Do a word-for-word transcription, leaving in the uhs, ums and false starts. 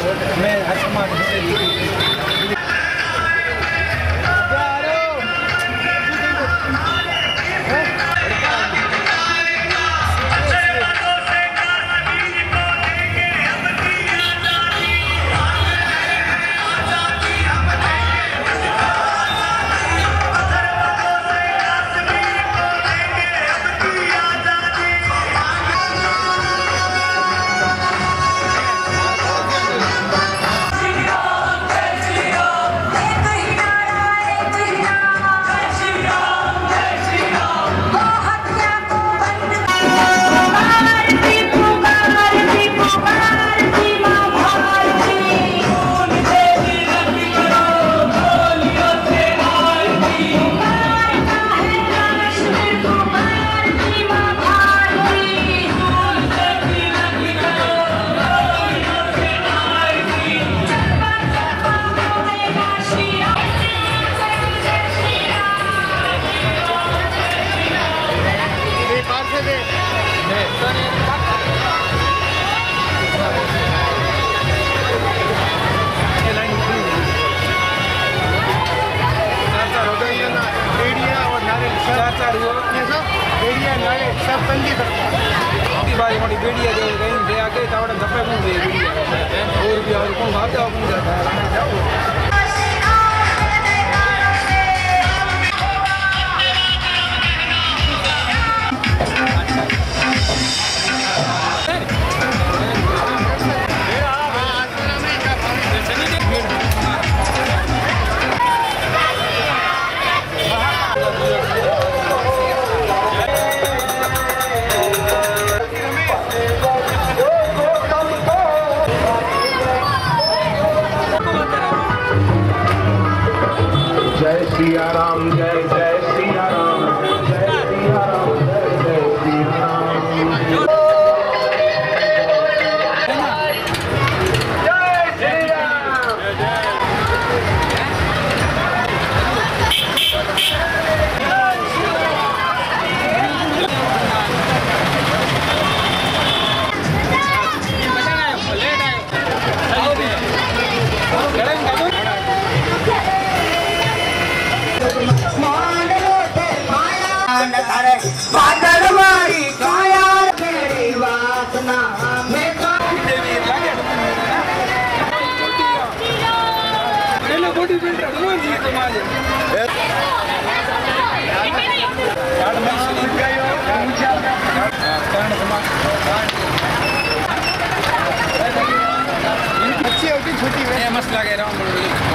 मैं हर समाज सब पंजी बारी मोटी बेड़िया जो कहीं दे आके तावड़े धप्पे कौन दे बेड़िया और भी और कौन भाग जाओ कौन जाता है जाओ जय सिया राम जय जय सिया राम जय सिया राम जय जय सिया राम जय सिया बादल मारी काया तेरी वासना में बॉडी बिल्डर कौन जी समाज अच्छी होती छोटी मस्त लगे रहा हूँ।